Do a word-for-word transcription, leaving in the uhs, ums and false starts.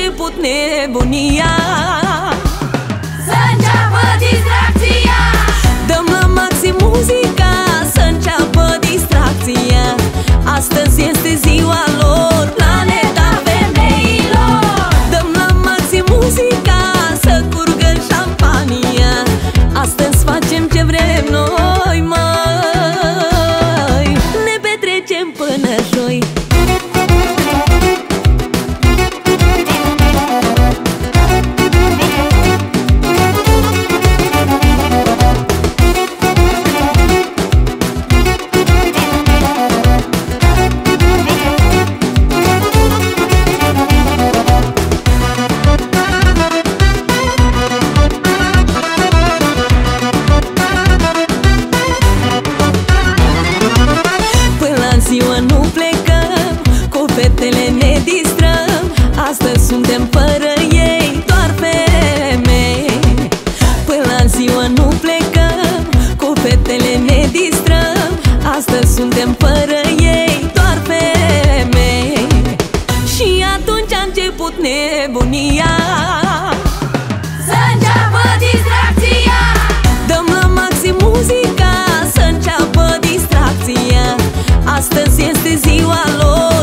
început nebunia. Să înceapă distracția. Dăm la maxim muzica, să înceapă distracția. Astăzi este ziua lor, planeta femeilor. Dăm la maxim muzica, să curgă șampania. Astăzi facem ce vrem noi, măi. Ne petrecem până joi. Ziua nu plecăm, cu fetele ne distrăm. Astăzi suntem fără ei, doar femei. Până la ziua nu plecăm, cu fetele ne distrăm. Astăzi suntem fără ei, doar femei. Și atunci a început nebunia. Să înceapă distracția. Dăm la maxim muzica, să înceapă distracția. Astăzi este ziua lor.